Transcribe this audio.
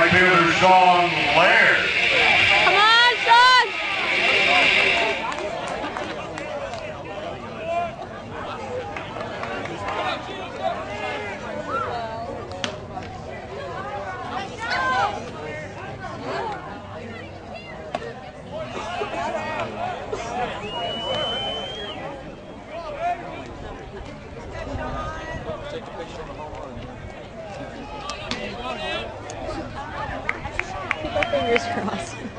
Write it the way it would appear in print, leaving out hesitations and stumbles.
by Taylor Sean Laird. Come on, Sean! Take a picture of the home run. Keep our fingers crossed.